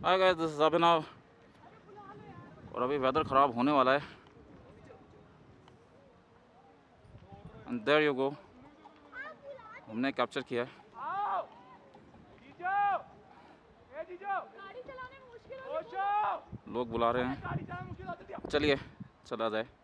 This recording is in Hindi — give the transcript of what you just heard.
Hi guys, this is Abhinav. और अभी वेदर ख़राब होने वाला है। एंड देयर यू गो, हमने कैप्चर किया है। लोग बुला रहे हैं, चलिए चला जाए।